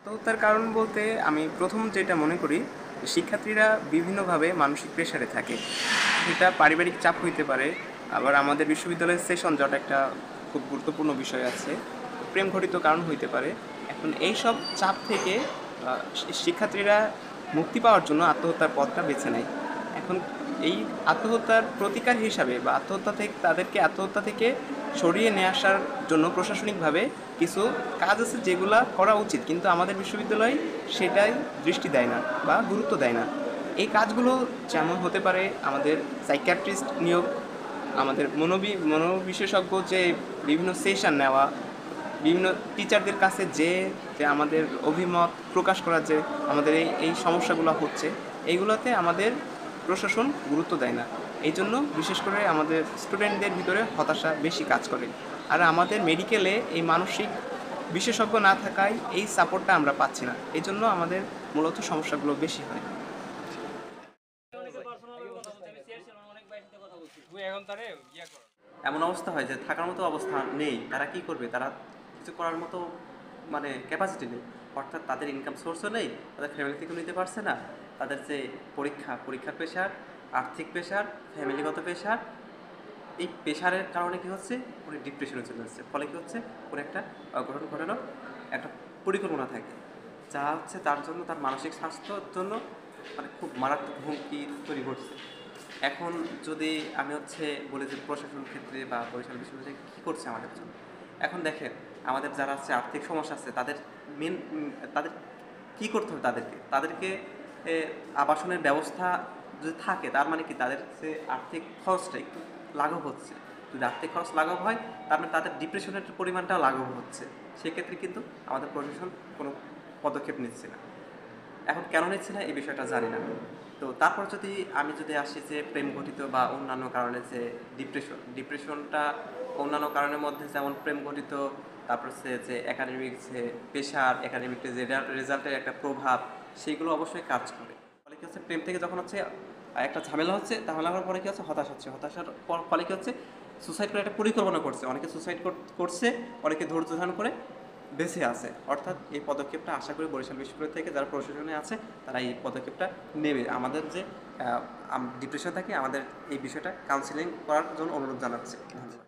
আত্মহত্যার কারণ বলতে আমি প্রথম যেটা মনে করি, শিক্ষার্থীরা বিভিন্নভাবে মানসিক প্রেশারে থাকে। এটা পারিবারিক চাপ হইতে পারে, আবার আমাদের বিশ্ববিদ্যালয়ের সেশন জট একটা খুব গুরুত্বপূর্ণ বিষয় আছে, প্রেম ঘটিত কারণ হইতে পারে। এখন এইসব চাপ থেকে শিক্ষার্থীরা মুক্তি পাওয়ার জন্য আত্মহত্যার পথটা বেছে নেয়। এখন এই আত্মহত্যার প্রতিকার হিসাবে বা আত্মহত্যা থেকে সরিয়ে নিয়ে আসার জন্য প্রশাসনিকভাবে কিছু কাজ আছে যেগুলা করা উচিত, কিন্তু আমাদের বিশ্ববিদ্যালয় সেটাই দৃষ্টি দেয় না বা গুরুত্ব দেয় না। এই কাজগুলো যেমন হতে পারে আমাদের সাইকিয়াট্রিস্ট নিয়োগ, আমাদের মনোবিশেষজ্ঞ যে বিভিন্ন সেশন নেওয়া, বিভিন্ন টিচারদের কাছে যে আমাদের অভিমত প্রকাশ করা, যে আমাদের এই সমস্যাগুলো হচ্ছে, এইগুলোতে আমাদের প্রশাসন গুরুত্ব দেয় না। এই জন্য বিশেষ করে আমাদের স্টুডেন্টদের ভিতরে হতাশা বেশি কাজ করে। আর আমাদের মেডিকেলে এই মানসিক বিশেষজ্ঞ না থাকায় এই সাপোর্টটা আমরা পাচ্ছি না, এই জন্য আমাদের মূলত সমস্যাগুলো বেশি হয়। এমন অবস্থা হয় যে থাকার মতো অবস্থা নেই, তারা কি করবে, তারা কিছু করার মতো মানে ক্যাপাসিটি নেই। অর্থাৎ তাদের ইনকাম সোর্সও নেই, তাদের ফ্যামিলি থেকেও নিতে পারছে না। তাদের যে পরীক্ষার প্রেশার, আর্থিক প্রেশার, ফ্যামিলিগত প্রেশার, এই প্রেশারের কারণে কী হচ্ছে, উনি ডিপ্রেশনে চলে যাচ্ছে। ফলে কী হচ্ছে, কোনো একটা অঘটন ঘটানোর একটা পরিকল্পনা থাকে, যা হচ্ছে তার জন্য, তার মানসিক স্বাস্থ্যের জন্য মানে খুব মারাত্মক হুমকি তৈরি করছে। এখন যদি আমি বলি যে প্রশাসন ক্ষেত্রে বা বরিশাল বিশ্ববিদ্যালয় কী করছে আমাদের জন্য, এখন দেখেন আমাদের যারা আর্থিক সমস্যা আছে তাদের মেন তাদের কী করতে হবে, তাদেরকে আবাসনের ব্যবস্থা যদি থাকে, তার মানে কি তাদের যে আর্থিক খরচটা একটু লাঘব হচ্ছে। যদি আর্থিক খরচ লাঘব হয়, তার মানে তাদের ডিপ্রেশনের পরিমাণটাও লাঘব হচ্ছে। সেক্ষেত্রে কিন্তু আমাদের প্রশাসন কোনো পদক্ষেপ নিচ্ছে না। এখন কেন নিচ্ছে না এই বিষয়টা জানি না। তো তারপর আমি আসি যে প্রেম ঘটিত বা অন্যান্য কারণে যে ডিপ্রেশনটা অন্যান্য কারণের মধ্যে যেমন প্রেম ঘটিত, তারপর যে একাডেমিক যে প্রেশার, একাডেমিক যে রেজাল্টের একটা প্রভাব, সেইগুলো অবশ্যই কাজ করে। ফলে কি হচ্ছে, প্রেম থেকে যখন একটা ঝামেলা হচ্ছে, ঝামেলা হওয়ার পরে কি হচ্ছে, হতাশার ফলে কি হচ্ছে, সুসাইড করে একটা পরিকল্পনা করছে, অনেকে সুসাইড করছে, অনেকে ধৈর্য ধারণ করে বেঁচে আছে। অর্থাৎ এই পদক্ষেপটা আশা করি বরিশাল বিশ্ববিদ্যালয় থেকে যারা প্রশাসনে আছে তারা এই পদক্ষেপটা নেবে। আমাদের যে ডিপ্রেশন থাকে, আমাদের এই বিষয়টা কাউন্সিলিং করার জন্য অনুরোধ জানাচ্ছি। ধন্যবাদ।